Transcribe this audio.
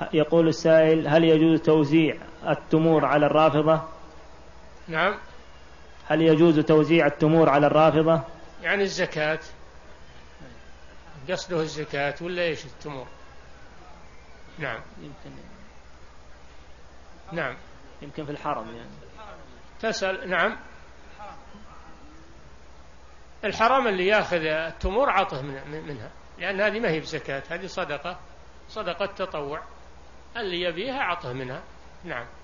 يقول السائل: هل يجوز توزيع التمور على الرافضة؟ نعم. هل يجوز توزيع التمور على الرافضة؟ يعني الزكاة، قصده الزكاة ولا إيش التمور؟ نعم. نعم. يمكن في الحرم يعني. تسأل. نعم. الحرام اللي ياخذ التمور عطه منها، لأن هذه ما هي بزكاة، هذه صدقة تطوع، اللي يبيها عطه منها. نعم.